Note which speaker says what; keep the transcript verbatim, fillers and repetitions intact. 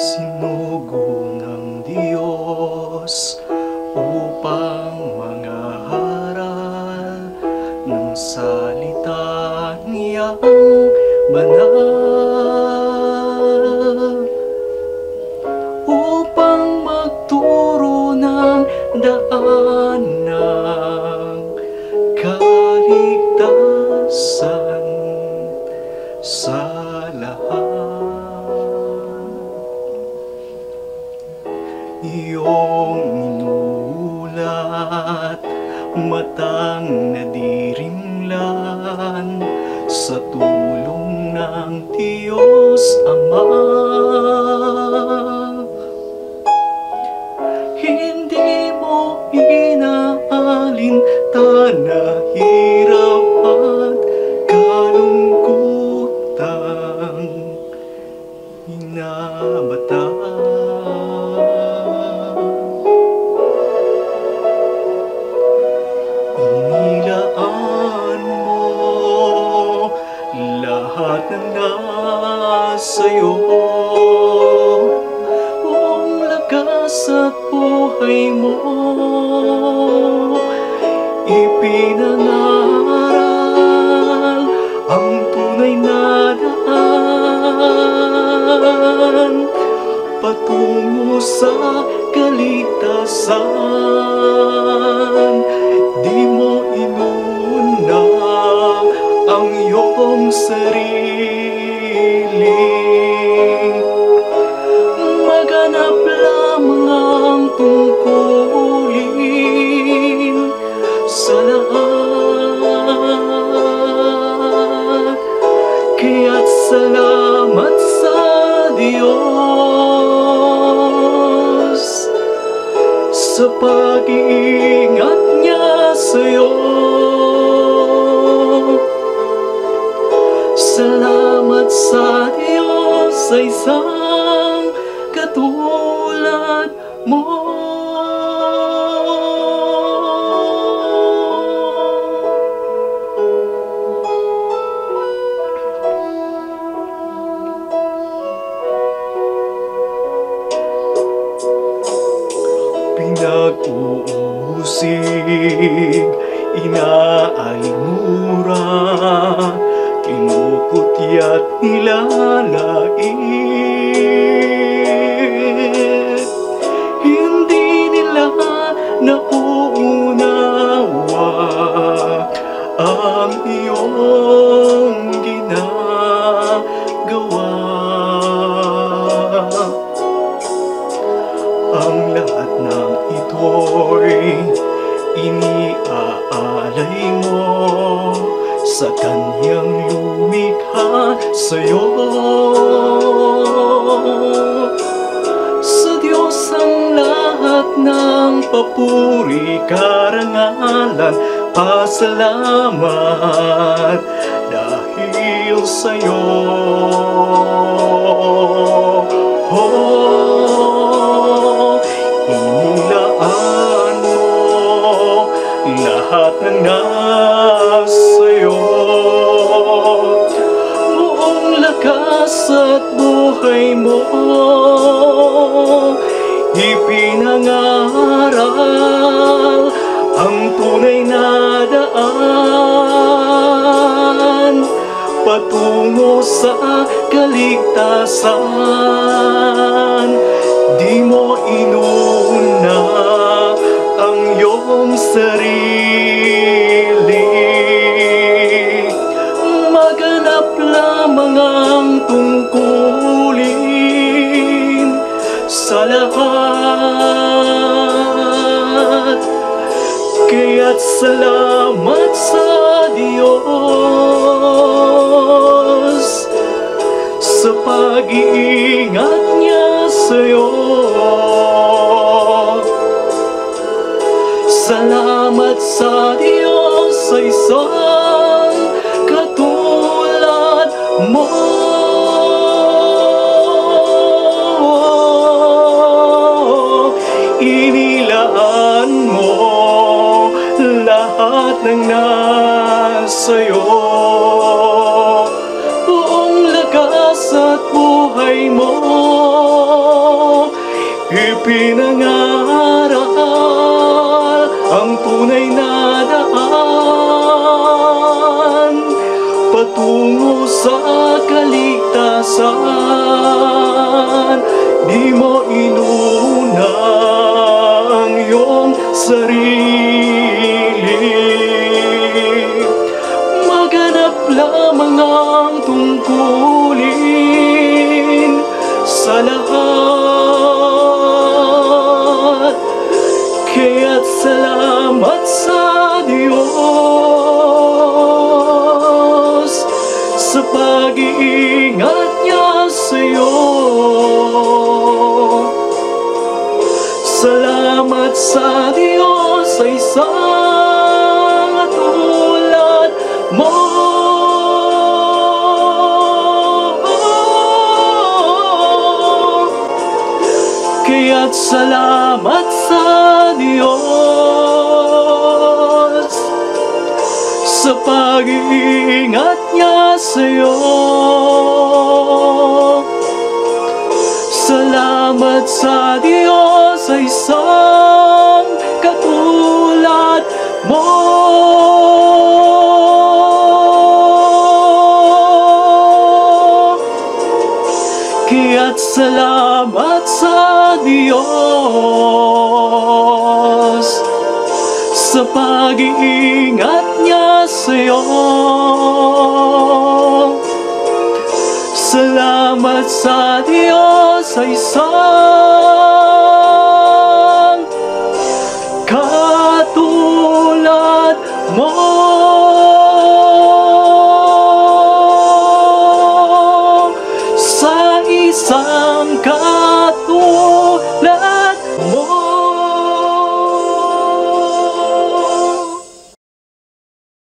Speaker 1: Sinugo ng Diyos upang mangaral ng salita niyang banal, upang magturo ng daan ng kaligtasan sa lahat. Iyong inulat, matang nadirimlan sa tulong ng Diyos Ama. Hindi mo inaalintana hirap at kalungkutan, inabata. Inilaan mo lahat ng nasa'yo, buong lakas at buhay mo ipinangaral ang tunay na daan patungo sa kaligtasan. Di mo inuna ang iyong sarili, maganap lamang ang tungkulin sa lahat. Kaya't salamat sa Diyos sa pag-iingat niya sa'yo. Salamat sa Diyos sa isang katulad mo. Pinag-uusig, inaalimura, kinukutya't nilalait. Hindi nila nauunawa ang iyong ginagawa. Ang lahat ng ito'y iniaalay mo sa Kanyang lumikha sa'yo. Sa Diyos ang lahat ng papuri, karangalan, pasalamat dahil sa'yo. Oh, inilaan mo lahat ng nasa'yo, buong lakas at buhay mo ipinangaral ang tunay na daan patungo sa kaligtasan. Di mo inuna ang iyong sarili, maganap lamang ang tungkulin sa lahat. Kaya't salamat sa Diyos sa pag-iingat niya sa'yo. Salamat sa Diyos sa isang katulad mo. Inilaan mo lahat ng nasa'yo, buong lakas at buhay mo ipinangaral ang tunay na daan patungo sa kaligtasan. Di mo inuna ang iyong sarili, maganap lamang ang tungkulin sa lahat. Kaya't salamat sa Diyos sa pag-iingat niya sa'yo. Salamat sa Diyos sa isang katulad mo. Kaya't salamat sa Diyos sa pag-iingat niya sa'yo. Salamat sa Diyos sa isang katulad mo. Kaya't salamat sa Diyos sa pag-iingat niya sa'yo. Salamat sa Diyos sa isang katulad mo.